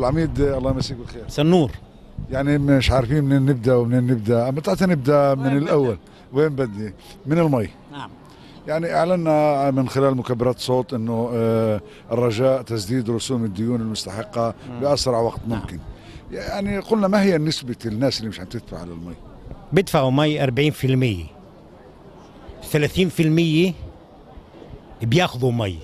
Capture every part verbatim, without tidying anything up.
العميد الله يمسيك بالخير. سنور. يعني مش عارفين منين نبدا ومنين نبدا، متى نبدا من الاول؟ وين بدي؟ من المي. نعم. يعني اعلنا من خلال مكبرات صوت انه الرجاء تسديد رسوم الديون المستحقه باسرع وقت ممكن. يعني قلنا ما هي نسبه الناس اللي مش عم تدفع على المي؟ بدفعوا مي أربعين بالمئة، ثلاثين بالمئة بياخذوا مي،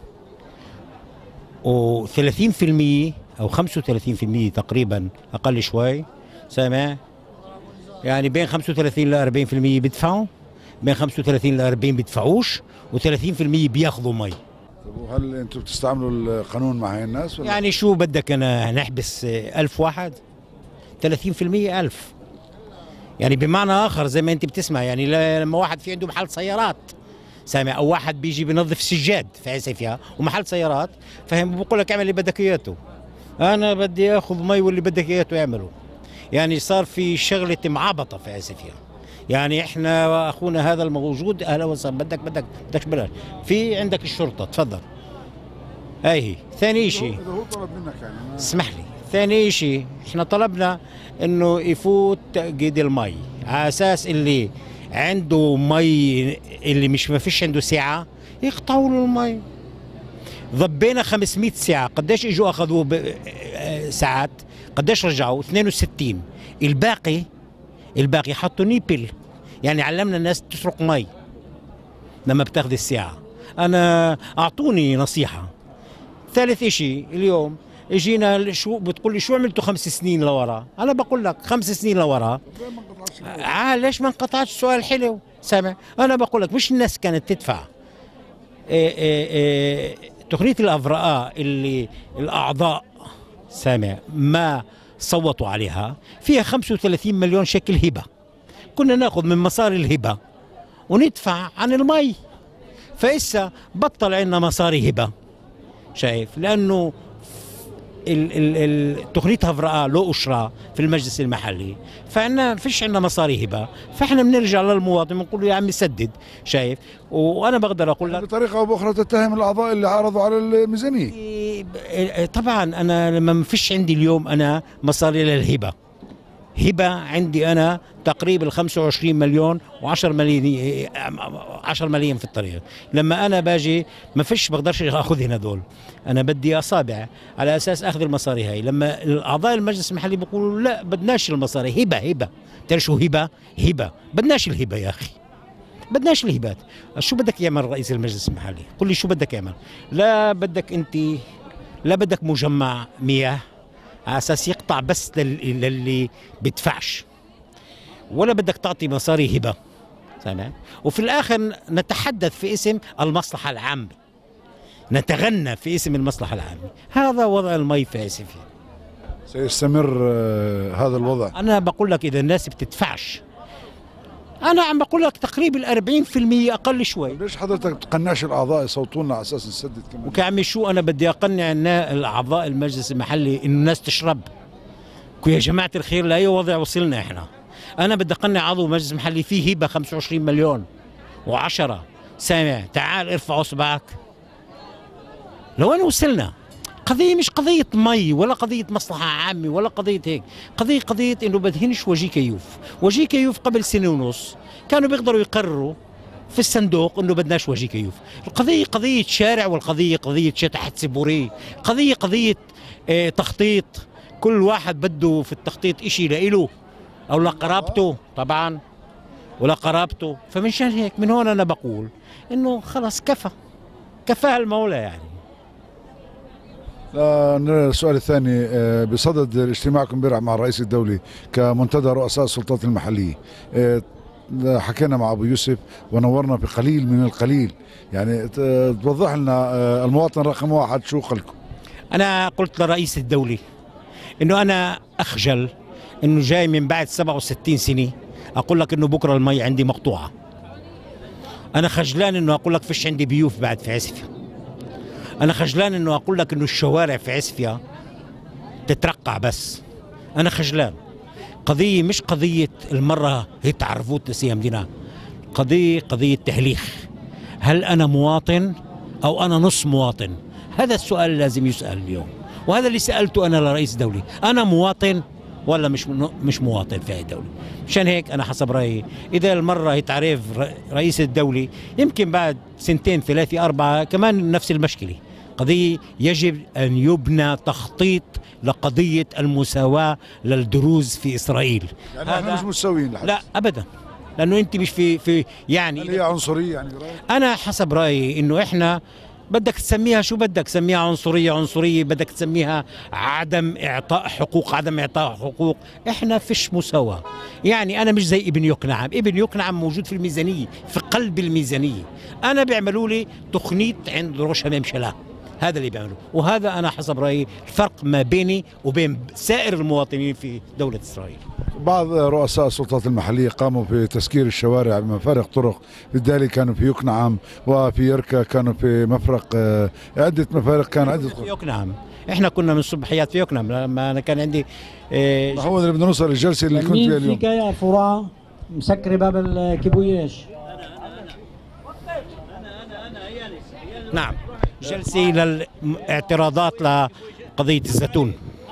و30 بالمئة او خمسة وثلاثين بالمئة تقريبا اقل شوي سامع، يعني بين خمسة وثلاثين ل أربعين بالمئة بيدفعوا، بين خمسة وثلاثين ل أربعين بيدفعوش، و30 بالمئة بياخذوا مي. طب وهل انتم بتستعملوا القانون مع هاي الناس ولا؟ يعني شو بدك انا نحبس ألف واحد؟ ثلاثين بالمئة ألف. يعني بمعنى اخر زي ما انت بتسمع، يعني لما واحد في عنده محل سيارات سامع، او واحد بيجي بينظف سجاد في عسفيا ومحل سيارات، فهم بقول لك اعمل اللي بدك اياته، انا بدي اخذ مي واللي بدك اياته اعمله. يعني صار في شغله معابطه في عسفيا. يعني احنا اخونا هذا الموجود اهلا وسهلا، بدك بدك بدك بلاش، في عندك الشرطه تفضل. هاي هي ثاني شيء. اذا هو طلب منك يعني اسمح لي، ثاني شيء احنا طلبنا انه يفوت تأجيد المي على اساس اللي عنده مي، اللي مش ما فيش عنده سعه يقطعوا له المي. ضبينا خمسمئة ساعه، قديش اجوا اخذوا ساعات؟ قديش رجعوا؟ اثنين وستين. الباقي الباقي حطوا نيبل، يعني علمنا الناس تسرق مي لما بتاخذ الساعه. انا اعطوني نصيحه. ثالث اشي اليوم اجينا شو بتقول لي شو عملتوا خمس سنين لورا؟ انا بقول لك خمس سنين لورا آه ليش ما انقطعش؟ سؤال حلو سامع. انا بقول لك مش الناس كانت تدفع إيه إيه إيه تقنيه الافراء اللي الاعضاء سامع ما صوتوا عليها، فيها خمسة وثلاثين مليون شكل هبه، كنا ناخذ من مصاري الهبه وندفع عن المي. فإسا بطل عندنا مصاري هبه، شايف؟ لانه تقنيه هفرقه له أشرة في المجلس المحلي، فعنا فيش عندنا مصاري هبه، فاحنا بنرجع للمواطن بنقول له يا عمي سدد، شايف؟ وانا بقدر اقول لك بطريقه او باخرى تتهم الاعضاء اللي عرضوا على الميزانيه. طبعا انا لما ما فيش عندي اليوم انا مصاري للهبه، هبه عندي انا تقريبا خمسة وعشرين مليون و10 ملايين، عشرة ملايين في الطريق. لما انا باجي ما فيش بقدرش اخذ هذول، انا بدي اصابع على اساس اخذ المصاري هاي. لما الاعضاء المجلس المحلي بيقولوا لا بدناش المصاري، هبه هبه. بتعرف شو هبه؟ هبه بدناش الهبه يا اخي، بدناش الهبات. شو بدك يعمل رئيس المجلس المحلي؟ قل لي شو بدك يعمل؟ لا بدك انت لا بدك مجمع مياه على اساس يقطع بس للي بدفعش، ولا بدك تعطي مصاري هبه، سامع؟ وفي الاخر نتحدث في اسم المصلحه العامه، نتغنى في اسم المصلحه العامه. هذا وضع المي في عسفيا. سيستمر هذا الوضع؟ انا بقول لك اذا الناس بتدفعش، انا عم بقول لك تقريبا أربعين بالمئة اقل شوي. ليش حضرتك تقنعش الاعضاء يصوتون على اساس نسدد كمان؟ وكعمي شو انا بدي اقنع الاعضاء المجلس المحلي انه الناس تشرب؟ يا جماعه الخير لاي وضع وصلنا احنا؟ انا بدي اقنع عضو مجلس محلي فيه هبه خمسة وعشرين مليون وعشرة، سامع؟ تعال ارفع اصبعك. لوين وصلنا؟ قضية مش قضية مي ولا قضية مصلحة عامة ولا قضية هيك، قضية قضية انه بدهنش وجيه كيوف. وجيه كيوف قبل سنة ونص كانوا بيقدروا يقرروا في الصندوق انه بدناش وجيه كيوف. القضية قضية شارع، والقضية قضية شتحة سبوري، قضية قضية اه تخطيط. كل واحد بده في التخطيط اشي لإله او لقرابته طبعا ولا قرابته. فمنشان هيك من هون انا بقول انه خلص كفى، كفاها المولى. يعني السؤال الثاني، بصدد اجتماعكم امبارح مع الرئيس الدولي كمنتدى رؤساء السلطات المحلية، حكينا مع ابو يوسف ونورنا بقليل من القليل، يعني توضح لنا المواطن رقم واحد شو قلكم؟ انا قلت لرئيس الدولي انه انا اخجل انه جاي من بعد سبعة وستين سنة اقول لك انه بكره المي عندي مقطوعة. انا خجلان انه اقول لك فيش عندي بيوف بعد في عسفيا. أنا خجلان إنه أقول لك إنه الشوارع في عسفيا تترقع بس. أنا خجلان. قضية مش قضية المرة هي تعرفوت نسيها مدينة، قضية قضية تهليخ. هل أنا مواطن أو أنا نص مواطن؟ هذا السؤال لازم يسأل اليوم، وهذا اللي سالته انا لرئيس الدوله، انا مواطن ولا مش مش مواطن في هذه الدوله؟ مشان هيك انا حسب رايي اذا المره يتعرف رئيس الدوله يمكن بعد سنتين ثلاثه اربعه كمان نفس المشكله. قضيه يجب ان يبنى تخطيط لقضيه المساواه للدروز في اسرائيل. يعني احنا مش متساويين لحد. لا ابدا، لانه انت مش في في يعني هل هي عنصريه يعني برأيك؟ انا حسب رايي انه احنا بدك تسميها شو بدك تسميها، عنصريه عنصريه، بدك تسميها عدم اعطاء حقوق عدم اعطاء حقوق، احنا فيش مساواه. يعني انا مش زي ابن يقنعم، ابن يقنعم موجود في الميزانيه، في قلب الميزانيه. انا بيعملوا لي تخنيط عند روش ممشلا، هذا اللي بيعملوه، وهذا انا حسب رايي الفرق ما بيني وبين سائر المواطنين في دوله اسرائيل. بعض رؤساء السلطات المحلية قاموا بتسكير الشوارع بمفارق طرق، بالتالي كانوا في يقنعم وفي يركا، كانوا في مفرق آه، عدة مفارق، كان عدة في يقنعم. احنا كنا من الصبحيات في يقنعم لما انا كان عندي آه هو اللي بدنا نوصل للجلسة اللي كنت فيها اليوم. فيك يا فراء مسكر باب الكبويش. نعم، جلسة للاعتراضات لقضية الزيتون.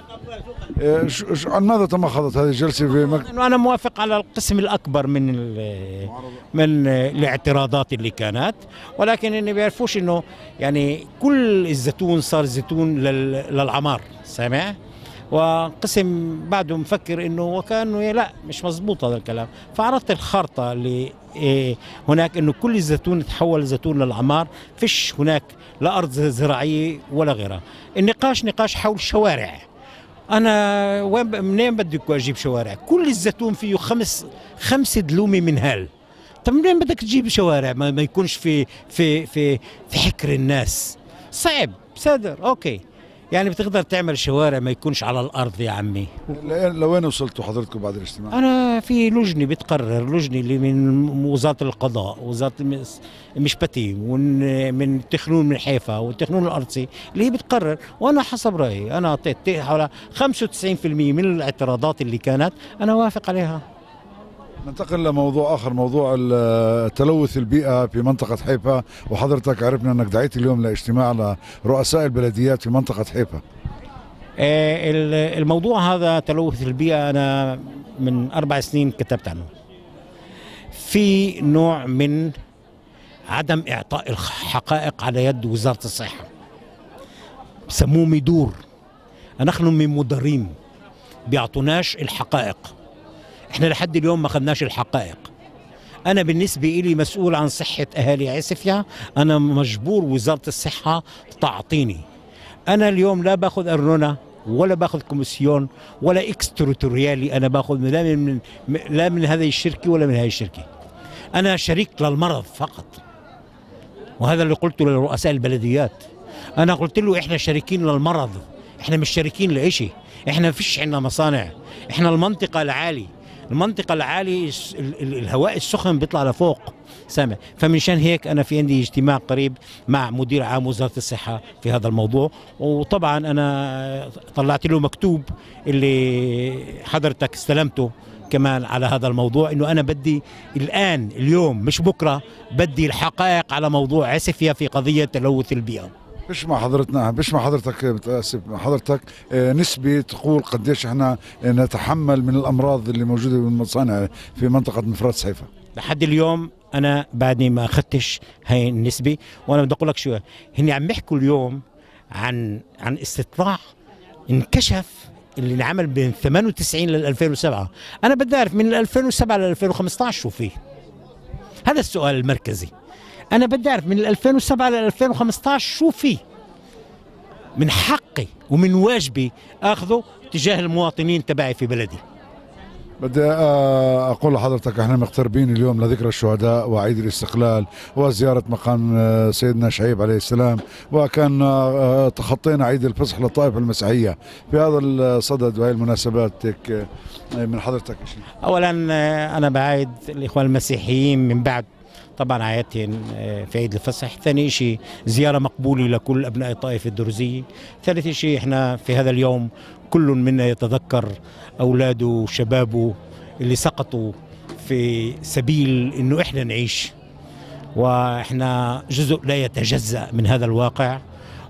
عن ماذا تمخضت هذه الجلسة؟ في مك... أنا موافق على القسم الأكبر من من الاعتراضات اللي كانت، ولكن إني بيعرفوش إنه يعني كل الزيتون صار زيتون للعمار، سامع؟ وقسم بعده مفكر انه وكانه لا مش مزبوط هذا الكلام، فعرضت الخارطه اللي إيه هناك انه كل الزيتون تحول زيتون للعمار، فيش هناك لا ارض زراعيه ولا غيرها. النقاش نقاش حول الشوارع. انا وين منين بدك اجيب شوارع؟ كل الزيتون فيه خمس خمس دلومه من هال، طب منين بدك تجيب شوارع ما, ما يكونش في في في في حكر الناس؟ صعب صدر اوكي، يعني بتقدر تعمل شوارع ما يكونش على الارض يا عمي. لوين وصلتوا حضرتكم بعد الاجتماع؟ انا في لجنه بتقرر، لجنه اللي من وزاره القضاء، وزاره المشبتي، ومن تخنون من حيفا والتخنون الارضي اللي هي بتقرر، وانا حسب رايي انا اعطيت حوالي خمسة وتسعين بالمئة من الاعتراضات اللي كانت انا وافق عليها. ننتقل لموضوع آخر، موضوع تلوث البيئة في منطقة حيفا، وحضرتك عرفنا أنك دعيت اليوم لاجتماع لرؤساء البلديات في منطقة حيفا. الموضوع هذا تلوث البيئة أنا من أربع سنين كتبت عنه. في نوع من عدم إعطاء الحقائق على يد وزارة الصحة، بسموه مدور. نحن من مدرين بيعطوناش الحقائق، احنا لحد اليوم ما اخذناش الحقائق. انا بالنسبه لي مسؤول عن صحه اهالي عسفيا، انا مجبور وزاره الصحه تعطيني. انا اليوم لا باخذ ارنونه ولا باخذ كوميسيون ولا اكستريتوريالي، انا باخذ لا من لا من هذه الشركه ولا من هذه الشركه. انا شريك للمرض فقط، وهذا اللي قلته لرؤساء البلديات. انا قلت له احنا شريكين للمرض، احنا مش شريكين لإشي، احنا فيش عندنا مصانع، احنا المنطقه العالي، المنطقة العالية الهواء السخن بيطلع لفوق، سامع؟ فمنشان هيك أنا في عندي اجتماع قريب مع مدير عام وزارة الصحة في هذا الموضوع، وطبعا أنا طلعت له مكتوب اللي حضرتك استلمته كمان على هذا الموضوع، إنه أنا بدي الآن اليوم مش بكرة بدي الحقائق على موضوع عسفيا في قضية تلوث البيئة. بش مع حضرتنا بش مع حضرتك متاسف حضرتك نسبة تقول قديش احنا نتحمل من الامراض اللي موجوده بالمصانع في منطقه مفرات حيفا؟ لحد اليوم انا بعدني ما اخذتش هاي النسبه، وانا بدي اقول لك شو هن عم يحكوا اليوم عن عن استطلاع انكشف اللي انعمل بين ثمانية وتسعين لل ألفين وسبعة. انا بدي اعرف من ألفين وسبعة لل ألفين وخمسة عشر شو فيه، هذا السؤال المركزي. أنا بدي أعرف من ألفين وسبعة ل ألفين وخمسة عشر شو في. من حقي ومن واجبي أخذه تجاه المواطنين تبعي في بلدي. بدي أقول لحضرتك احنا مقتربين اليوم لذكرى الشهداء وعيد الاستقلال وزيارة مقام سيدنا شعيب عليه السلام، وكان تخطينا عيد الفصح للطائفة المسيحية. في هذا الصدد وهي المناسبات من حضرتك شيء؟ أولا أنا بعيد الإخوان المسيحيين من بعد طبعا عيادتين في عيد الفصح. ثاني شيء زيارة مقبولة لكل أبناء الطائفة الدرزية. ثالث شيء احنا في هذا اليوم كل منا يتذكر أولاده وشبابه اللي سقطوا في سبيل إنه احنا نعيش، وإحنا جزء لا يتجزأ من هذا الواقع.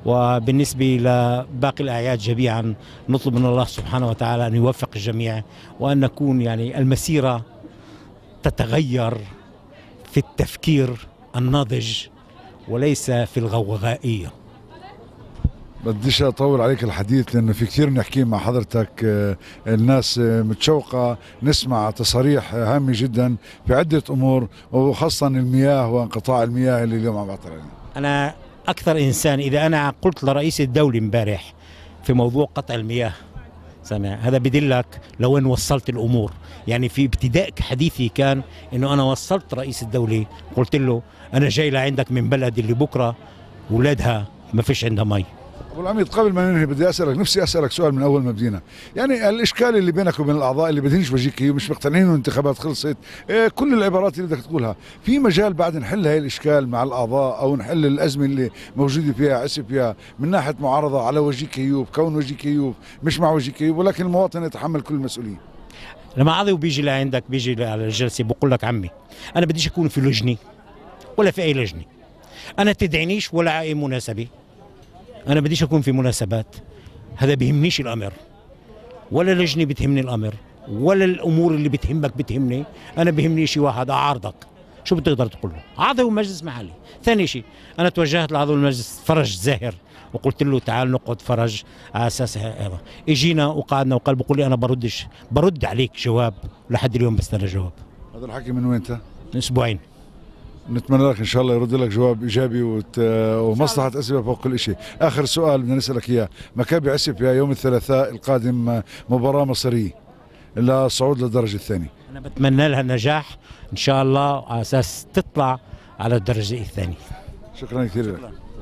وبالنسبة لباقي الأعياد جميعا نطلب من الله سبحانه وتعالى أن يوفق الجميع، وأن نكون يعني المسيرة تتغير في التفكير الناضج وليس في الغوغائية. بديش اطول عليك الحديث لانه في كثير نحكي مع حضرتك. الناس متشوقه نسمع تصاريح هامه جدا في عده امور، وخاصه المياه وانقطاع المياه اللي اليوم عم بعطل علينا. أنا أكثر إنسان إذا أنا قلت لرئيس الدولة امبارح في موضوع قطع المياه، سامع، هذا بدلك لوين وصلت الأمور. يعني في ابتداء حديثي كان إنه أنا وصلت رئيس الدولة، قلت له أنا جاي لعندك من بلد اللي بكرة أولادها ما فيش عندها مي. ابو العميد، قبل ما ننهي بدي اسالك، نفسي اسالك سؤال من اول ما بدينا. يعني الاشكال اللي بينك وبين الاعضاء اللي بدهنش وجهك ومش مقتنعين والانتخابات خلصت، إيه كل العبارات اللي بدك تقولها، في مجال بعد نحل هاي الاشكال مع الاعضاء او نحل الازمه اللي موجوده فيها عسف فيها من ناحيه معارضه على وجه كيوب، كون وجه كيوب مش مع وجه كيوب، ولكن المواطن يتحمل كل المسؤوليه. لما عضو بيجي لعندك، بيجي على الجلسه بقول لك عمي انا بديش اكون في لجنه ولا في اي لجنه، انا تدعينيش ولا اي مناسبه، انا بديش اكون في مناسبات، هذا بيهمنيش الامر، ولا لجنه بتهمني الامر، ولا الامور اللي بتهمك بتهمني، انا بيهمني شيء واحد، اعارضك. شو بتقدر تقول له؟ عضو مجلس محلي. ثاني شيء انا توجهت لعضو المجلس فرج زاهر وقلت له تعال نقعد فرج على اساس هذا، اجينا وقعدنا وقال بقول لي انا بردش برد عليك جواب، لحد اليوم بستنى جواب. هذا الحكي من وين انت؟ من اسبوعين. نتمنى لك ان شاء الله يرد لك جواب ايجابي وت... ومصلحه عسيفيا فوق كل شيء. اخر سؤال بدنا نسالك اياه، مكابي عسيفيا يوم الثلاثاء القادم مباراه مصيريه للصعود للدرجه الثانيه. انا بتمنى لها النجاح ان شاء الله على اساس تطلع على الدرجه الثانيه. شكرا كثير لك.